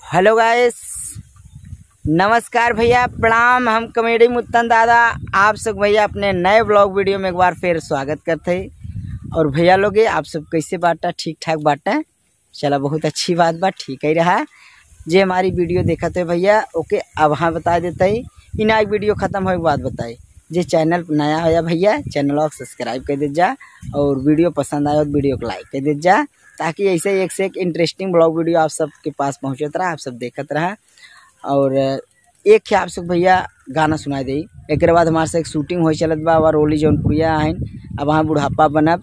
Hello guys, नमस्कार भैया, प्रणाम। हम कॉमेडी मुत्तन दादा आप सब भैया अपने नए ब्लॉग वीडियो में एक बार फिर स्वागत करते हैं। और भैया लोग आप सब कैसे बाटा? ठीक ठाक बाटा? चला, बहुत अच्छी बात बा, ठीक ही रहा। जे हमारी वीडियो देखा थे भैया ओके, अब हाँ बता देते ही इन एक वीडियो ख़त्म हो एक बात बताई। जे चैनल नया होया भैया चैनल को सब्सक्राइब कर दे जा, और वीडियो पसंद आया तो वीडियो को लाइक कर दे जा, ताकि ऐसे एक से एक इंटरेस्टिंग ब्लॉग वीडियो आप सबके पास पहुँचत रहा, आप सब देखत रहा। और एक आप सब भैया गाना सुनाई दी। एक बाद हमारे से एक शूटिंग हो चलत बा और रोली जौनपुरिया आइन। अब वहाँ बुढ़ापा बनब,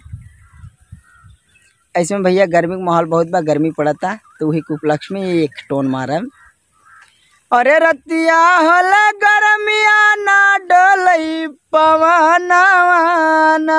ऐसे में भैया गर्मी का माहौल बहुत बा, गर्मी पड़ता, तो वही उपलक्ष्य में एक टोन मारब। अरे रतिया होला गर्मिया ना डोलई पवनवाना,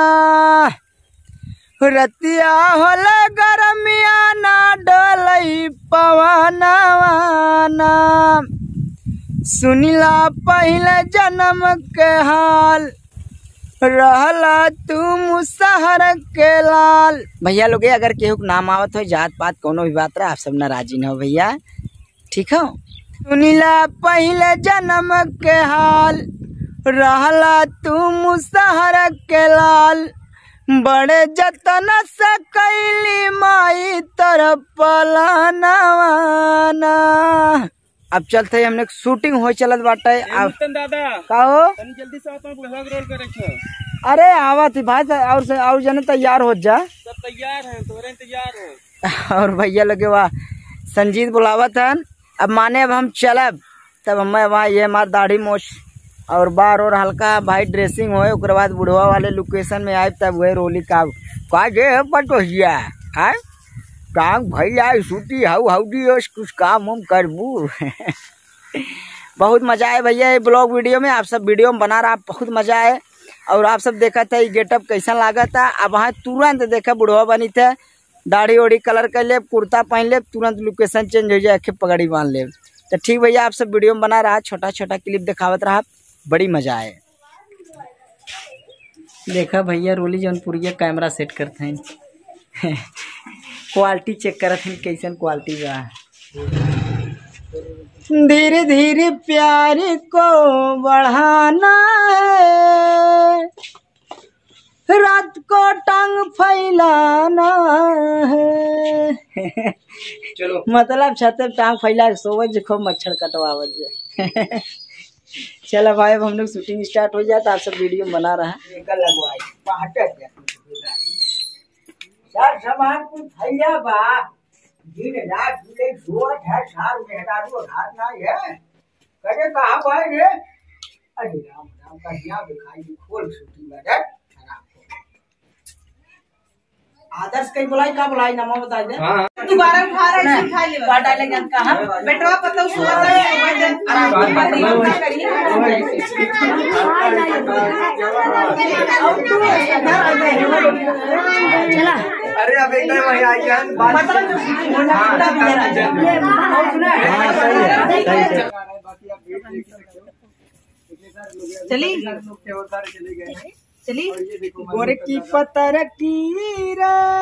रतिया होला गर्मिया ना डोलई पवनवाना, सुनिला पहले जन्म के हाल, रहला तू मुसहर के लाल। भैया लोग अगर केहू के नाम आवत हो, जात पात कोनो भी बात रहा, आप सब नाराजी न हो भैया, ठीक हो। सुनिला पहले जन्म के हाल, रहला तू मुसहर के लाल, बड़े जतन से कैली माई तरफ पलानवाना। अब चलते हमने शूटिंग हो चलत बाटे। अब दादा का हो जल्दी से रोल करे। अरे आवा थी भाई, और जने तैयार हो जा। सब तैयार हैं, तोरे इंतजार है। और भैया लगे वाह संजीत बुलावत हन। अब माने अब हम चलब, तब हमें वहाँ ये हमार दाढ़ी मोछ और बार और हल्का भाई ड्रेसिंग होए, उसके बाद बुढ़वा वाले लोकेशन में आए, तब वही रोली का जे पटोहिया है टांग भैया सूती हाउ हाउडी कुछ काम हम करबू। बहुत मजा आए भैया ये ब्लॉग वीडियो में, आप सब वीडियो में बना रहा, बहुत मजा आए। और आप सब देखा था ये गेटअप कैसा लगा था। अब वहाँ तुरंत देखा बुढ़वा बनी थे, दाढ़ी ओढ़ी कलर कर ले, कुर्ता पहन ले, तुरंत लोकेशन चेंज हो जाए, पगड़ी बांध ले। तो ठीक भैया, आप सब वीडियो में बना रहा, छोटा छोटा क्लिप दिखावत रहा, बड़ी मजा आए। देखा भैया रोली जौनपुरिया कैमरा सेट करते हैं, क्वालिटी चेक करते हैं कैसन क्वालिटी बा। धीरे धीरे प्यार को बढ़ाना है, रात को टांग फैलाना है। चलो मतलब छत पे टांग फैला सोवत खूब मच्छर कटवावत जाए। चलो भाई, अब हम लोग शूटिंग स्टार्ट हो जाए, तो आप सब वीडियो बना रहा है। सामान कुछ भैया बा दिन रात मिले जुआ है, सार में हटारू हाथ ना है करे कहां भाई रे। अरे राम राम का क्या दिखाई खोल शूटिंग लगा आदर्श कई बुलाई का बुलाई नामा बता दे। दोबारा उठा रहा है, उठा ले का डालेंगे कहां बेटवा पता सुबह चला। अरे अब एक वही आ गया मतलब चली चली गोरे की पतर की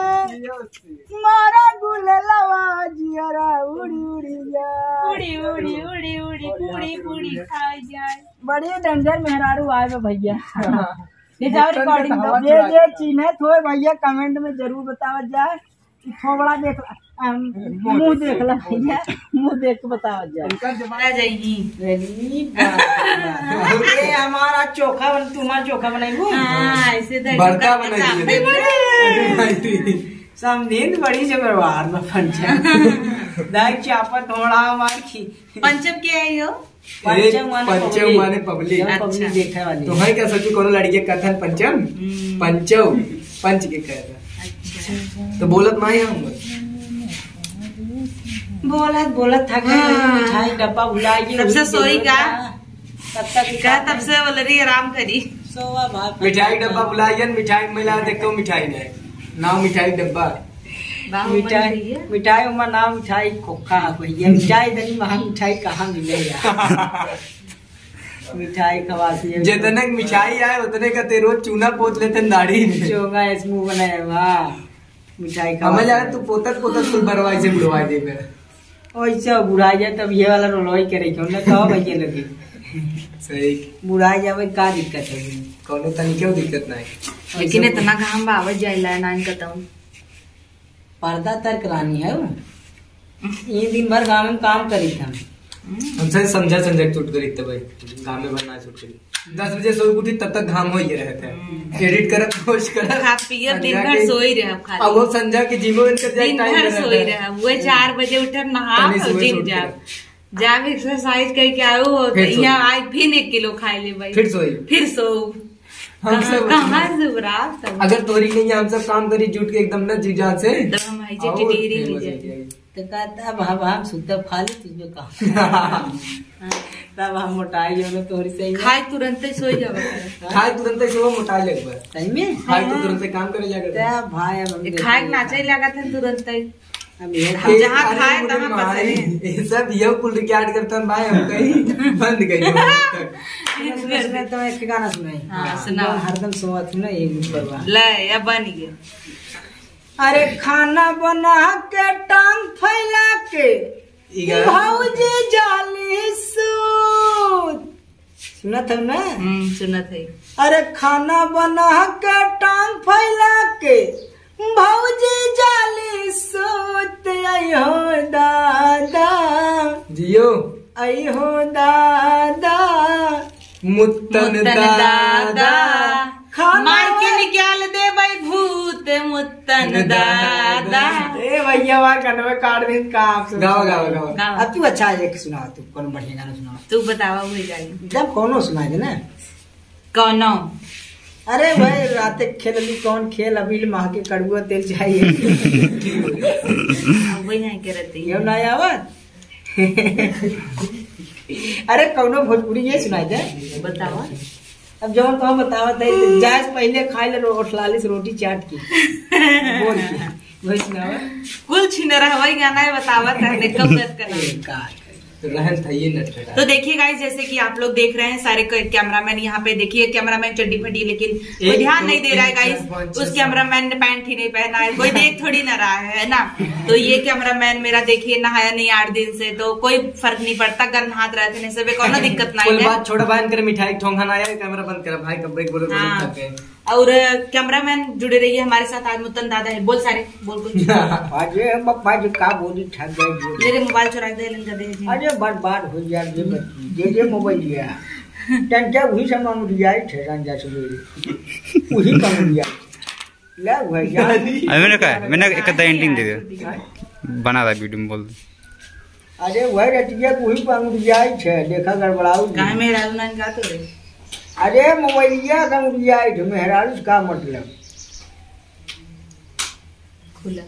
मारा गुल लवा जियरा उड़ी उड़ी जा, उड़ी उड़ी उड़ी उड़ी पूड़ी पूड़ी खाई जाए। बड़ी डेंजर मेहरारू आए भैया। ये जाओ रिकॉर्डिंग ये चिन्हित हो भैया, कमेंट में जरूर बतावत जाए। थोड़ा देख मुंह देख ला भैया, मुंह देख के बतावत जाए जाएगी। हमारा चोखा बन, तुम्हारा चोखा बनाई ऐसे बड़का बनाई समझीन बड़ी से व्यवहार में पंचम दाई चापा थोड़ा मार खी। पंचम के है यो पंचम माने पब्लिक। पब्लिक देखने वाली तो है क्या सोची कोनो लड़की के कथन पंचम पंचव पंच के कह रहा। तो बोलत माई हम बोलत था मिठाई डब्बा भुलाई तब से सोई का, तब तक तब से बोल रही आराम करी सोवा भात मिठाई डब्बा बुलाइयन। मिठाई मिला देखो मिठाई नहीं नाम मिठाई डब्बा मिठाई उमा नाम मिठाई खोखा भैया। मिठाई इतनी महंगी मिठाई कहाँ मिलेगा। मिठाई खवासी जितने मिठाई आए उतने का ते रोज चूना पोत लेते दाढ़ी में चोंगा इसमें बनाए वाह मिठाई हमें लगा तू पोतत पोतत फुल भरवाई से बुलवाई दे मेरा ऐसा बुढ़ा जाए तब ये वाला रोलवाई करे क्यों ना कहो भैया लगे सही बुढ़ा जाए का दिक्कत है कोनो तनी क्यों दिक्कत नहीं लेकिन इतना घाम बावत जाइला नान कतऊ पर्दा तर्क रानी है वो ये दिन भर गाँव में काम करी था हमसे समझा छूट करी तब भाई गाँव में बनना छूट करी 10 बजे सो उठी तब तक घाम हो ही रहते हैं एडिट करत पोस्ट करत खा पिए दिन भर सोई रहे खाली अब वो संजा के जिमो इनकर जाए दिन टाइम भर सोई रहे वो 4 बजे उठे नहा तनी सुबह जिम उठ जा जब एक्सरसाइज करके आयो हो फिर सोई। यहाँ आज फिर 1 किलो खाए ले भाई फिर सोई फिर सो हम सब कहाँ से बराबर सब अगर तोरी नहीं है हम सब काम करी जुट के एकदम ना जी जान से तो हम आई जे टिटेरी ले जाए तो कहता अब हम सुतब खाली तुझे कहा तब हम मोटाई हो तोरी सही में खाए तुरंत ही सोई जावे खाए तुरंत सुबह मोटा लगवा सही में खाए तो तुरंत काम करे जाकर त्या भाई अब हम खाए नाचे लगा था तुरंत ही हम ये हम जहाँ खाए तहाँ पसरे ये सब ये कुल रिकॉर्ड करता है भाई हम कहीं बंद गई सुना तो एक गाना सुनाई हाँ, सुनाओ। हरदम सुना थी ना ये परवा ले या बन गया अरे खाना बना के टांग फैला के भौजी जाली सूत सुना था ना सुनत है अरे खाना बना के टांग फैला के भौजी जाली सूत अयो दादा जियो अयो दादा मुत्तन दादा खाना मार के निकाल दे भाई भूत मुत्तन दादा ए भैया वहाँ कनवे काट दिन का आप सुनो। गाओ गाओ गाओ गाओ। अब तू अच्छा एक सुना तू कौन बढ़िया गाना सुना तू बतावा हुई गाड़ी जब कोनो सुना दे ना कौनो अरे भाई रात खेल ली कौन खेल अभी माह के कड़ुआ तेल चाहिए अब वही नहीं करती ये ना आवत अरे कौनो भोजपुरी ये सुनाई दे बतावा अब जब तो हम बतावत है जायज पहले खाई ले रोटी रोटी चाट की बोल के वही सुनावा कुल छीन रहा वही गाना है बतावा था कब दर्द करना का तो रहन था ये नटखटा तो देखिए गाइस जैसे कि आप लोग देख रहे हैं सारे कैमरामैन यहाँ पे देखिए कैमरामैन चड्डी फटी लेकिन कोई ध्यान नहीं दे रहा है गाइस उस कैमरामैन ने पैंट ही नहीं पहना है कोई देख थोड़ी ना रहा है ना तो ये कैमरामैन मेरा देखिए नहाया नहीं 8 दिन से तो कोई फर्क नहीं पड़ता गर्म हाथ रहते से कोई दिक्कत नहीं है बात छोटा बहन कर मिठाई ठोंगा ना आया कैमरा बंद करा भाई कब ब्रेक बोलो हाँ। थक गए और कैमरामैन जुड़े रहिए हमारे साथ आज मुत्तन दादा है बोल सारे बोल कुछ अरे पप्पा जी का बोली ठग गए मेरे मोबाइल चुरा दे इनका दे जी। अरे बर्बाद हो गया ये बच्ची ये मोबाइल लिया टंटा वही समय मुझे जाए थे रंजा सवेरे वही काम लिया ले भैया मैंने एक एंडिंग दे दिया बना रहा वीडियो में बोल अरे वही रटिया वही काम जाए थे देखा गड़बड़ाऊ गाय में राजू नान का तो रे अरे मोबाइलिया काम जाए थे मेहरारू का मतलब खुला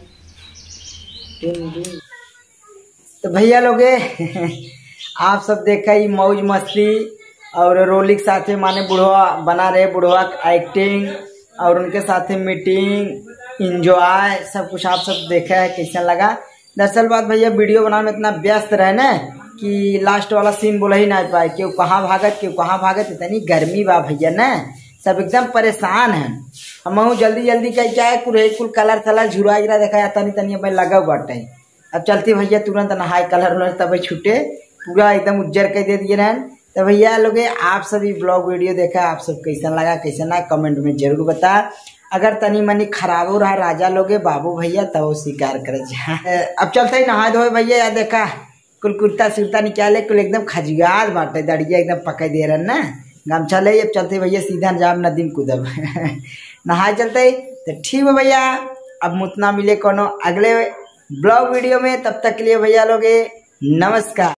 तो भैया लोगे आप सब देखा ही मौज मस्ती और रोली के साथ माने बुढ़वा बना रहे बुढ़वा एक्टिंग और उनके साथ मीटिंग इंजॉय सब कुछ आप सब देखा है कैसा लगा। दरअसल बात भैया वीडियो बनाने में इतना व्यस्त रहे ना कि लास्ट वाला सीन बोला ही नहीं पाए क्यों कहाँ भागत इतनी गर्मी बा भैया ना सब एकदम परेशान है। हम जल्दी क्या है कुल कलर थलर झुरा गिरा देखा तनी तनी अब लगा बाटे अब चलती भैया तुरंत नहाए कलर उलर तब छूटे पूरा एकदम उज्जर कर दे दिए रहन। तो भैया लोग आप सभी ब्लॉग वीडियो देखा आप सब कैसा लगा कैसा ना कमेंट में जरूर बता। अगर तनी मनी खराब हो रहा राजा लोगे बाबू भैया तब स्वीकार कर अब चलते ही नहा धोए भैया यार देखा कुल कुर्ता सुर्ता निकाले कुल एकदम खजगार बाटे दड़िया एकदम पकड़ दे रहा ना गमछा ले अब चलते भैया सीधा जाम नदी में कूदब नहाए चलते तो ठीक है भैया। अब मुतना मिले कोनो अगले ब्लॉग वीडियो में तब तक के लिए भैया लोगे नमस्कार।